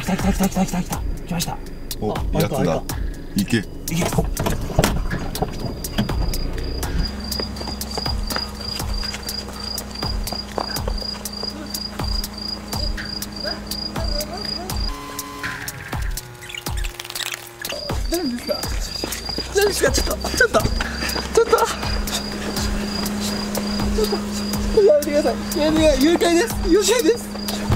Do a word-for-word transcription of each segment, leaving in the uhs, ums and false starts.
来た来た来た来た来た来た来ました。 お、やつだ。行け。 行け。何ですか。何ですか。ちょっとちょっとちょっとちょっとやめてください。やめてください。誘拐です。誘拐です。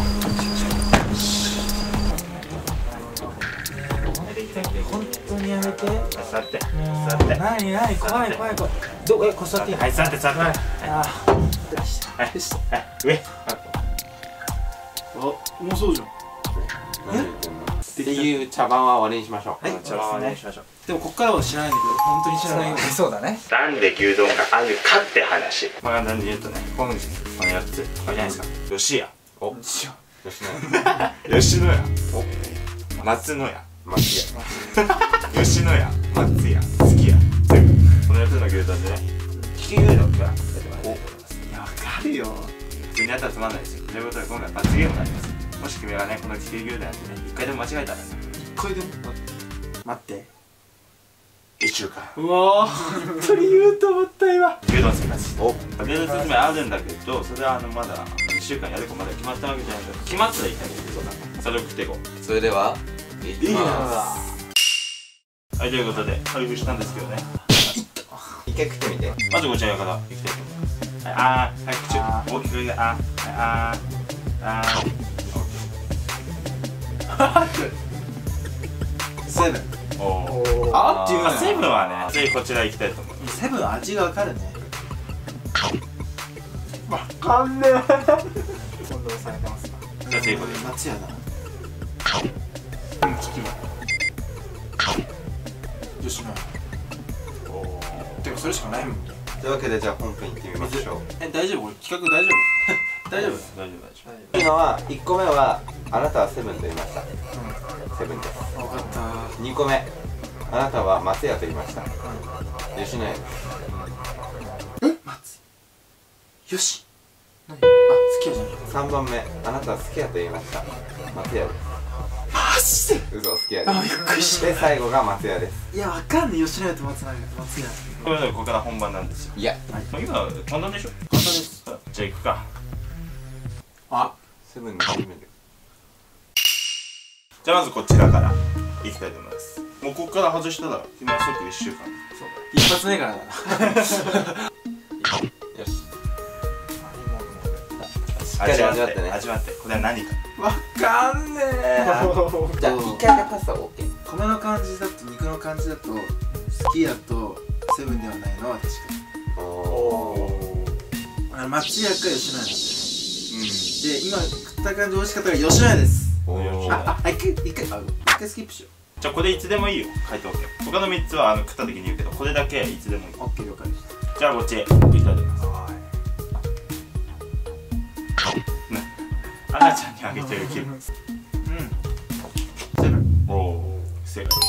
本当にやめて。座って。座って。何何怖い怖い怖い。どこえこ座っていい。はい座って座って。ああ。はいはい上。お、うまそうじゃん。 っていう茶番は終わりにしましょう。はい、茶番は終わりにしましょう。 でもこっからは知らないんだけど、本当に知らないよ。そうだね。 なんで牛丼があるかって話。まあ簡単に言うとね、本日このよっつ、これじゃないですか。吉屋。お。吉野家。吉野家。お。松野屋。松屋。吉野家。松屋。すき家。全部。このよっつの牛丼でね、利き牛丼が出てもらいたいと思います。 いや、わかるよ。 普通にやったらつまんないですよ。ということで今回罰ゲームになります。もし君がね、この利き牛丼やってね、一回でも間違えたらね、 一回でも待って。 一週間。 うわー、本当に言うと思った今。 牛丼生活。お。牛丼説明あるんだけど、それはあのまだ一週間やるかまだ決まったわけじゃないから、決まったらいいんだけど、それを食っていこう。それでは、いきます。はい、ということで、開封したんですけどね。一回食ってみて。まずこちらからいきたいと思います。はい、あー、はい、口、大きく入れて、あー、あー、あー。 セブン。 おー。 あっていうあ、セブンはね、次こちら行きたいと思います。 セブン味がわかるね。わかんねえ。混同されてますか。 じゃあ次これ。 松屋だ。うん、チキン。吉野家。おー。てかそれしかないもん。 というわけでじゃあ本編行ってみましょう。 え、大丈夫？これ企画大丈夫？大丈夫？大丈夫大丈夫。今はいっこめはあなたはセブンと言いました。セブンです。 分かった。 にこめあなたは松屋と言いました。吉野家です。 え？松よし。何？あ、すき家じゃない。 さんばんめあなたはすき家と言いました。松屋です。 マジで？ 嘘、すき家です。 あ、びっくりした。 で最後が松屋です。 いや、わかんねえ。吉野家と松屋。松屋。 これでここから本番なんですよ。いや、今簡単でしょ。簡単です。じゃあ行くか。 あ、 セブンの初めて。じゃあまずこちらからいきたいと思います。もうここから外したら今即いっしゅうかん。そうだ。一発目からだな。よし。 味わってね。味わって。これは何か。 わかんねえ。 じゃあ一回でパスタ オーケー。 米の感じだと肉の感じだとすき家とセブンではないのは確かに。おお。松屋か吉野家なんで。で、今食った感じ美味しかったから吉野家です。あ、あ、一回、一回、一回スキップしよう。 じゃあこれいつでもいいよ、書いておけ。他のみっつはあの食った時に言うけど、これだけいつでもいい。 オッケー、了解でした。 じゃあこっち行きたいと思います。アナちゃんにあげてる気分。うん。セブン。おお、正解です。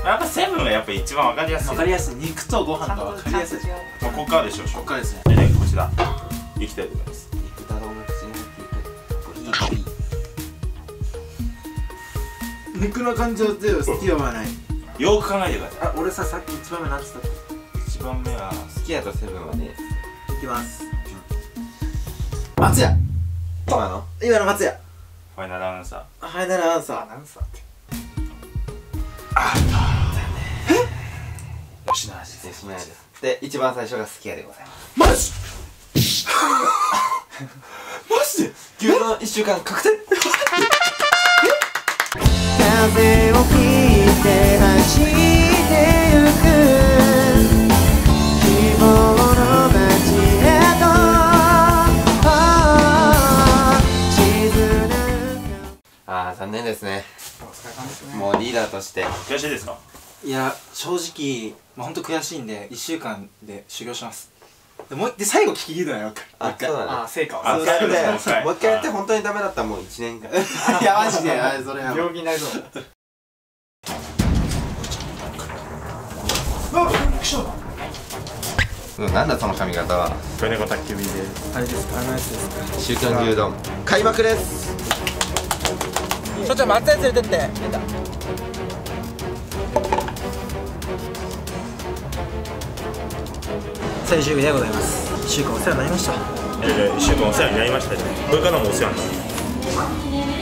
やっぱセブンはやっぱ一番わかりやすい。 わかりやすい。肉とご飯がわかりやすい。 もうここからでしょ。 ここからですね。 で、こちら行きたいと思います。肉太郎の口に入っていく。 肉の感情で好きはない。 よく考えてください。 あ、俺さ、さっき一番目なんつったっけ？ 一番目はすき家とセブンはね。 いきます。松屋。 今の？ 今の松屋。 ファイナルアンサー。 ファイナルアンサー。アンサーって。 あったー。え？吉野家です。吉野家です。で、一番最初がすき家でございます。 マジ？マジで？ 牛丼一週間確定。 風を切って走ってゆく希望の街へとああ、残念ですね。 お疲れ様ですね。 もうリーダーとして悔しいですか？ いや、正直、まあ、ほんと悔しいんでいっしゅうかんで修行します。でもうで最後聞き切るのよ。 あ、そうだね。 あ、成果を。 そうだね。もう一回やって本当にダメだったらもういちねんかん。 いやマジで、あれそれは病気になりそう。 うん、なんだその髪型は。 子猫宅急便です。 あれですか、あのやつですか。 週刊牛丼開幕です。 ょっちゃん松屋連れてって。出た。最終日でございます。いっしゅうかんお世話になりました。 いっしゅうかんお世話になりました。これからもお世話になります。